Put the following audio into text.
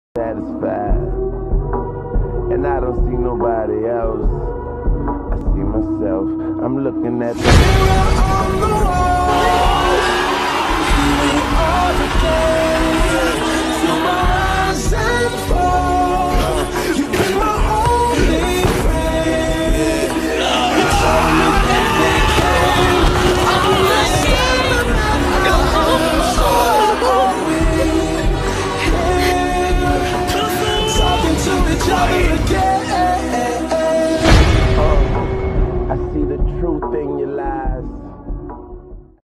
satisfied, and I don't see nobody else. I see myself. I'm looking at the mirror on the wall.